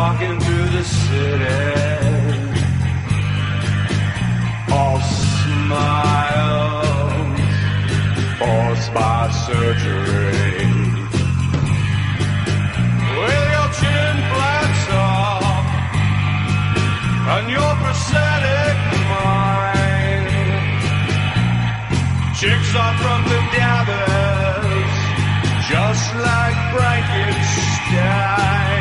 walking through the city, all smiles, forced by surgery. With your chin flaps off and your prosthetic mind, chicks are from the gathers, just like Frankenstein.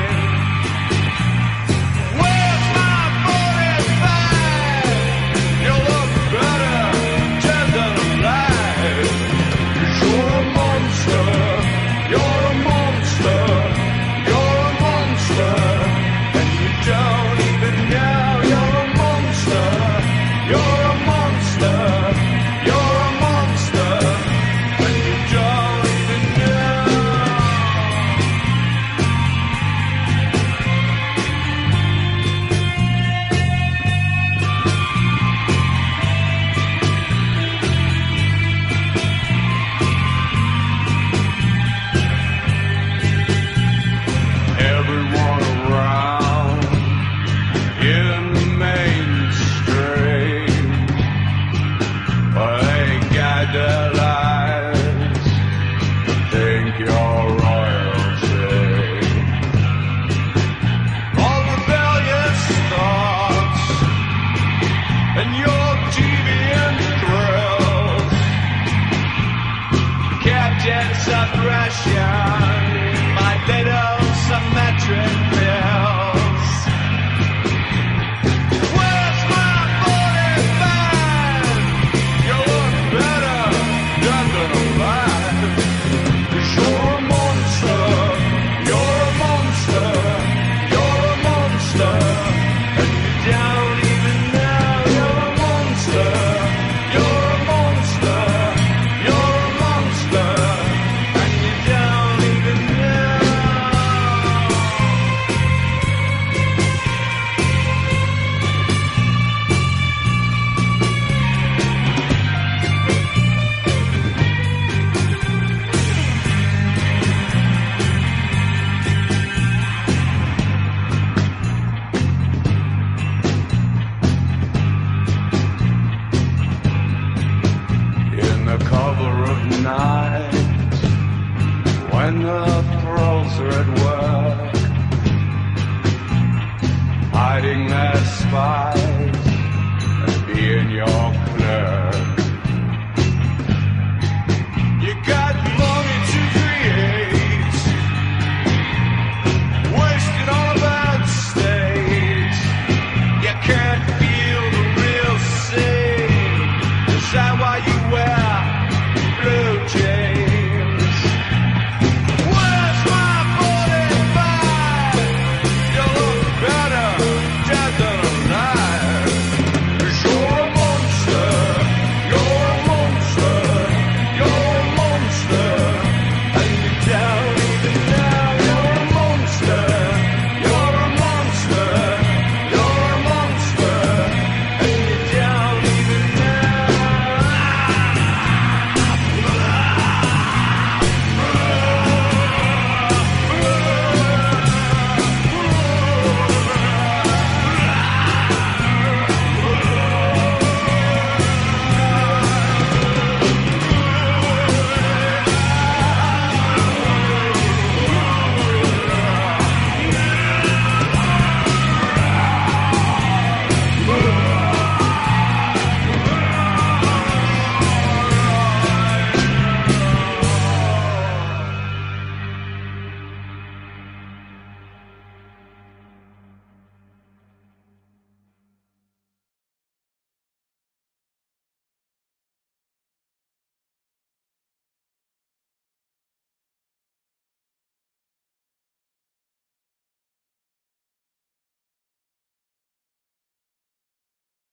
Where's my 45? You look better dead than alive. 'Cause you're a monster, you're a monster, you're a monster, and you don't even know you're a monster, you're a monster, you're a monster, and you don't even know. Everyone around in the mainstream, well, they got their lives to think you're royalty. All rebellious thoughts and your deviant thrills, Captain Suppression, my little symmetric pills. Where's my 45? You look better dead than alive. 'Cause you're a monster, you're a monster, you're a monster, and you don't even know you're a monster, you're a monster, you're a monster, and you don't even know. In the cover of night, when the pros are at work, hiding their spies and being your clerk.